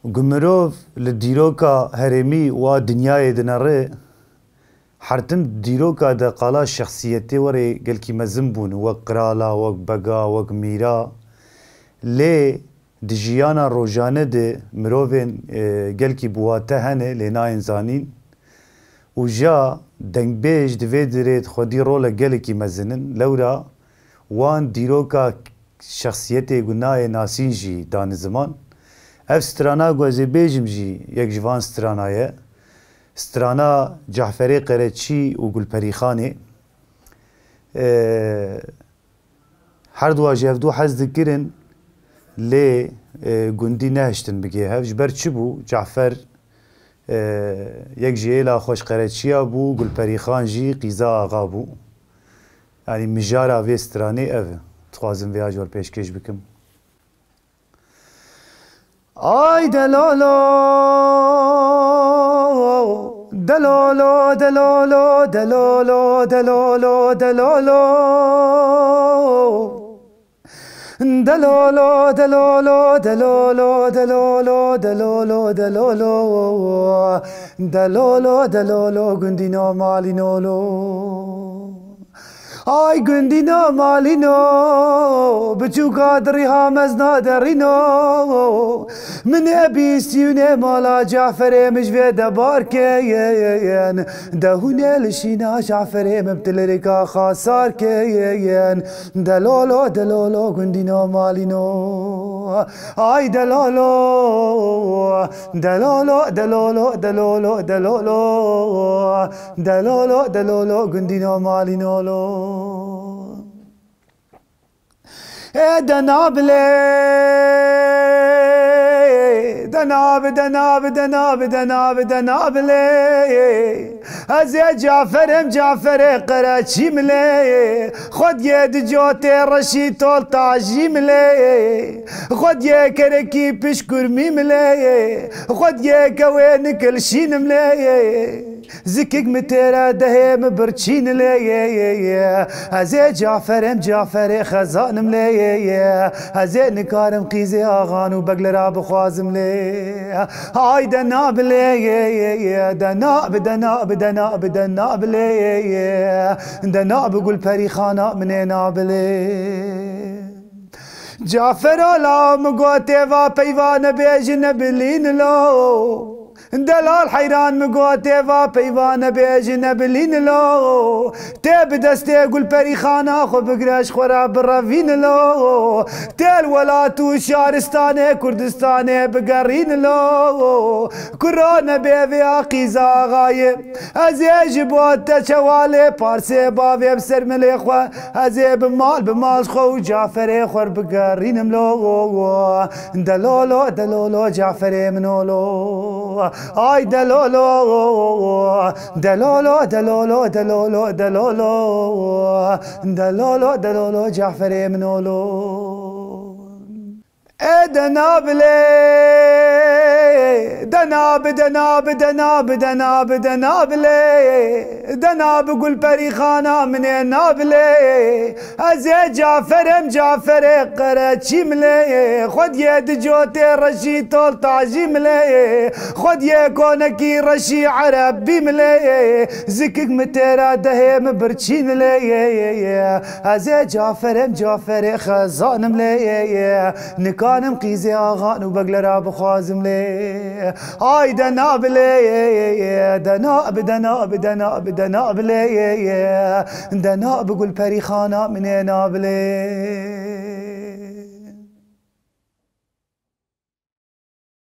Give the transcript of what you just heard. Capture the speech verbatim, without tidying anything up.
گمروف لدیروکا هرمی و دنیای دناره حرتم دیروکا دا قالا شخصیتی وری گل کی مزم بون وک قرالا وک بگا وک میرا لی دجیانا روجانه ده مروفین گل کی بواته هنه لینا انزانین و جا دنگ بیج دوی درید خودی رول گل کی مزنن لورا وان دیروکا شخصیتی گناه ناسین جی دان زمان اف سترانا گوزی بیجم جی یک جوان سترانایه سترانا جعفری قرچی و گلپری خانی هر دو جف دو حز ذکرن لی گندی نهشتن بگه هف جبر چی بو جعفر یک جیلا خوش قرچیا بو گلپری خان جی قیزا آقا بو یعنی مجارا وی سترانی او تخوازم ویاج ور پیشکش بکم آی دلالو دلالو دلالو دلالو دلالو دلالو دلالو دلالو دلالو دلالو دلالو دلالو دلالو دلالو گندینا مالینولو آی گندینا مالینو بچو قادری ها مزنا درینو من ابیستیونه مالا جعفر مجوی دبار کین دهونه لشینا جعفر مبتلرکا خاصار کین دلالو دلالو گندینا مالینو آی دلالو دلالو دلالو دلالو دلالو دلالو دلالو گندینا مالینولو دنابلي دناب دناب دناب دناب دنابلي ازي جعفرم جعفر قراتشي ملي خد يد جوتي رشيد طول طاجي ملي خد يا كركي بشكر ملي خد يا كوين كل شين ملي زكك متيرا دهيم برشين لي هزي جعفرم جعفر خزان ملي هزي نكارم قيزي اغان وبقل راب خوازم لي هاي دناب لي دناب دناب دناب دناب لي دناب قول بريخانا من ناب لي جعفر لا مقوتي و بيوان بيجن بلين لو دلال حيران مقوتي و بيوان بيجن بلين لو تيب دستي قول بريخانا خو بقرش خورا برافين لو تيل ولاتو شارستاني كردستاني بقرين لو كورونا بيفي عقيزا غايب ازيج بوتا شوالي بارسي بابي بسر مليخوا ازي بمال بمال خو جعفري خور بقرين ملو دلولو دلولو جعفري منولو آي دلولو دلولو دلولو دلولو دلولو دلولو دلولو جعفري منولو دنابلي دناب دناب دناب دناب دنابلي دناب قول بريخانا من نابلي ازي جعفرم جعفر قراتشي ملي خد يد جوتي رشي طول طاجي ملي خد يا كونكي رشي عربي ملي زكك متيرا دهيم برشي ملي ازي جعفرم جعفر خزان ملي نكانم قيزي اغان وبقل راب خوازم لي هاي دناب لي دناب دناب دناب دناب لي دناب قول بريخانا من ناب لي